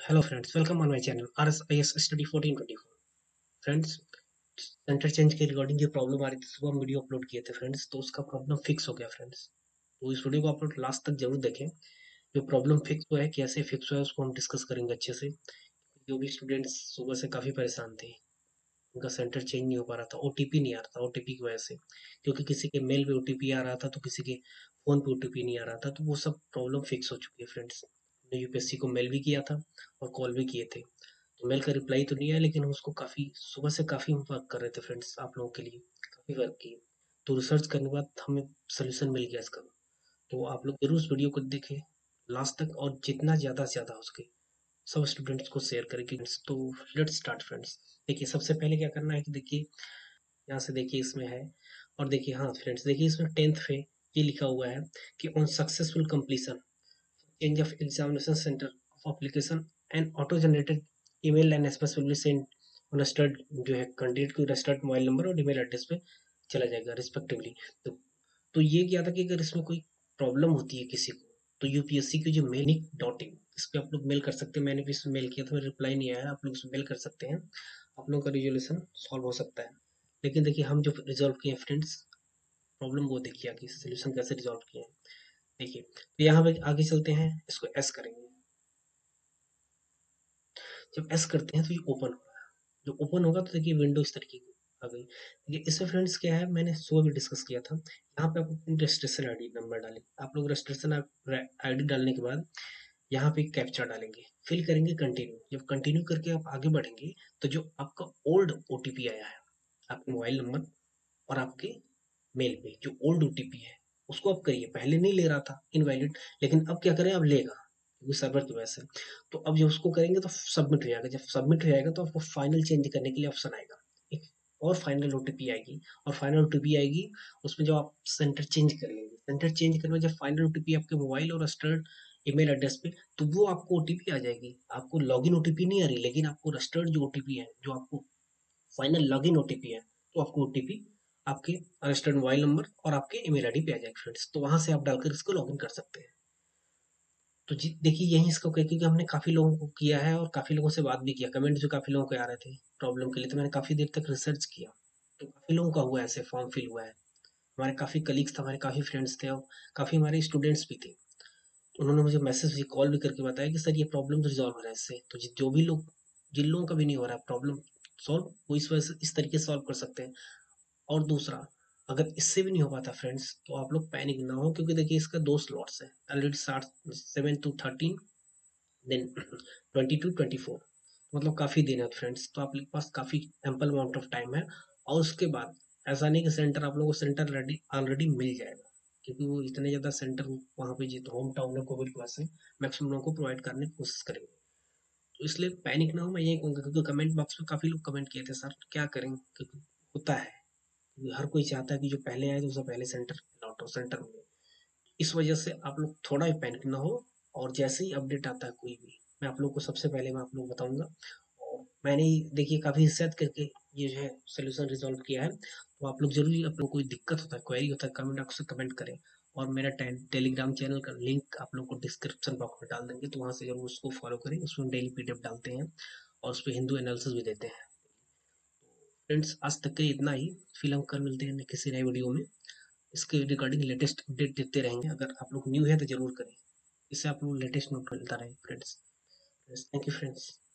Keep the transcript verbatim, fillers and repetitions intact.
Hello friends, welcome on my channel R S I S Study fourteen twenty-four. Friends, centre change के regarding ये problem आ रही थी, सुबह हम वीडियो अपलोड किए थे फ्रेंड्स, तो उसका प्रॉब्लम फिक्स हो गया फ्रेंड्स। तो इस वीडियो को आप लोग लास्ट तक जरूर देखें। जो प्रॉब्लम फिक्स हुआ है, कैसे फिक्स हुआ है, उसको हम डिस्कस करेंगे अच्छे से। जो भी स्टूडेंट्स सुबह से काफ़ी परेशान थे, उनका सेंटर चेंज नहीं हो पा रहा था, ओटीपी नहीं आ रहा था, ओटीपी की वजह से, क्योंकि किसी के मेल पे ओटीपी आ रहा था तो किसी के फ़ोन पे ओटीपी नहीं आ रहा था, तो वो सब प्रॉब्लम फिक्स हो चुकी है फ्रेंड्स। हमने यूपीएससी को मेल भी किया था और कॉल भी किए थे। तो मेल का रिप्लाई तो नहीं आया, लेकिन हम उसको काफ़ी सुबह से काफ़ी वर्क कर रहे थे फ्रेंड्स, आप लोगों के लिए काफ़ी वर्क किए। तो रिसर्च करने के बाद हमें सोल्यूशन मिल गया इसका। तो आप लोग जरूर इस वीडियो को देखें लास्ट तक, और जितना ज़्यादा से ज़्यादा हो सके सब स्टूडेंट्स को शेयर करें कि तो लेट्स स्टार्ट फ्रेंड्स। देखिए, सबसे पहले क्या करना है कि देखिए, यहाँ से देखिए इसमें है, और देखिए हाँ फ्रेंड्स, देखिए इसमें टेंथ पे ये लिखा हुआ है कि on successful completion change of examination center of application and auto generated email and SMS will be sent on registered, जो है कैंडिडेट को रजिस्टर्ड मोबाइल नंबर और ईमेल एड्रेस पे चला जाएगा रिस्पेक्टिवली। तो तो ये क्या था कि अगर इसमें कोई प्रॉब्लम होती है किसी को, तो यूपीएससी की जो मेल डॉट इन, इस पे आप लोग मेल कर सकते हैं। मैंने भी इसमें मेल किया था, रिप्लाई नहीं आया, आप लोग इसमें मेल कर सकते हैं, आप लोगों का रिजोल्यूशन सॉल्व हो सकता है। लेकिन देखिए, हम जो रिजॉल्व किए हैं फ्रेंड्स, प्रॉब्लम वो देखिए आगे सोल्यूशन कैसे रिजॉल्व किए हैं। देखिए, तो यहाँ पे आगे चलते हैं, इसको एस करेंगे। जब एस करते हैं तो ये ओपन होगा। जो ओपन होगा तो देखिए विंडो इस तरीके की आ गई। देखिए इसमें फ्रेंड्स क्या है, मैंने सुबह भी डिस्कस किया था। यहाँ पे आप अपनी रजिस्ट्रेशन आईडी नंबर डालें। आप लोग रजिस्ट्रेशन आईडी डालने के बाद यहाँ पे कैप्चा डालेंगे, फिल करेंगे कंटिन्यू। जब कंटिन्यू करके आप आगे बढ़ेंगे तो जो आपका ओल्ड ओटीपी आया है आपके मोबाइल नंबर और आपके मेल पे, जो ओल्ड ओटीपी है उसको आप करिए। पहले नहीं ले रहा था, इनवैलिड, लेकिन अब क्या करें, अब लेगा क्योंकि सर्वर की वजह से। तो अब जब उसको करेंगे तो सबमिट हो जाएगा। जब सबमिट हो जाएगा तो आपको फाइनल चेंज करने के लिए ऑप्शन आएगा, एक और फाइनल ओटीपी आएगी। और फाइनल ओटीपी आएगी, उसमें जो आप सेंटर चेंज कर लेंगे, सेंटर चेंज करने में जब फाइनल ओटीपी आपके मोबाइल और रजिस्टर्ड ईमेल एड्रेस पे, तो वो आपको ओटीपी आ जाएगी। आपको लॉगिन ओटीपी नहीं आ रही, लेकिन आपको रजिस्टर्ड जो ओटीपी है, जो आपको फाइनल लॉगिन ओटीपी है, तो आपको ओटीपी आपके रजिस्टर्ड मोबाइल नंबर और आपके ईमेल आईडी पे आ जाएगा फ्रेंड्स। तो वहां से आप डालकर इसको लॉगिन कर सकते हैं। तो जी देखिए, यही इसको क्या, क्योंकि हमने काफी लोगों को किया है और काफी लोगों से बात भी किया, कमेंट जो काफी लोगों के आ रहे थे प्रॉब्लम के लिए, तो मैंने काफी देर तक रिसर्च किया। तो काफी लोगों का हुआ है, ऐसे फॉर्म फिल हुआ है। हमारे काफी कलीग्स थे, हमारे काफी फ्रेंड्स थे, और काफी हमारे स्टूडेंट्स भी थे। तो उन्होंने मुझे मैसेज भी, कॉल भी करके बताया कि सर ये प्रॉब्लम रिजॉल्व हो रहा है इससे। तो जि- जो भी लोग, जिन लोगों का भी नहीं हो रहा है प्रॉब्लम सॉल्व, वो इस वजह से इस तरीके से सॉल्व कर सकते हैं। और दूसरा, अगर इससे भी नहीं हो पाता फ्रेंड्स, तो आप लोग पैनिक ना हो, क्योंकि देखिए इसका दो स्लॉट्स है ऑलरेडी, साठ seven to thirteen, then twenty to twenty four, मतलब काफ़ी दिन है फ्रेंड्स। तो आप लोग के पास काफ़ी एम्पल अमाउंट ऑफ टाइम है। और उसके बाद ऐसा नहीं कि सेंटर, आप लोगों को सेंटर रेडी ऑलरेडी मिल जाएगा, क्योंकि वो इतने ज़्यादा सेंटर वहाँ पे जितना होम टाउन है कोविड की वजह से, मैक्सिमम लोगों को प्रोवाइड करने की कोशिश करेंगे। तो इसलिए पैनिक ना हो, मैं यही कहूँगा, क्योंकि कमेंट बॉक्स में काफ़ी लोग कमेंट किए थे सर क्या करें, क्योंकि होता है, हर कोई चाहता है कि जो पहले आए तो उसे पहले सेंटर लौटो, सेंटर मिले। इस वजह से आप लोग थोड़ा भी पैनिक ना हो, और जैसे ही अपडेट आता है कोई भी, मैं आप लोग को सबसे पहले मैं आप लोग बताऊंगा। और मैंने देखिए काफ़ी रिसर्च करके ये जो है सोल्यूशन रिजॉल्व किया है। तो आप लोग जरूर, आप लोग कोई दिक्कत होता है, क्वेरी होता है, कमेंट बॉक्स में कमेंट करें। और मेरा टेलीग्राम चैनल का लिंक आप लोग को डिस्क्रिप्शन बॉक्स में डाल देंगे, तो वहाँ से जरूर उसको फॉलो करें। उसमें डेली पीडीएफ डालते हैं और उस पर हिंदू एनालिसिस भी देते हैं। फ्रेंड्स, आज तक के इतना ही। फिर हम कल मिलते हैं किसी नए वीडियो में, इसके रिगार्डिंग लेटेस्ट अपडेट देते रहेंगे। अगर आप लोग न्यू है तो जरूर करें, इससे आप लोग लेटेस्ट नोट मिलता रहे फ्रेंड्स। Thank you friends.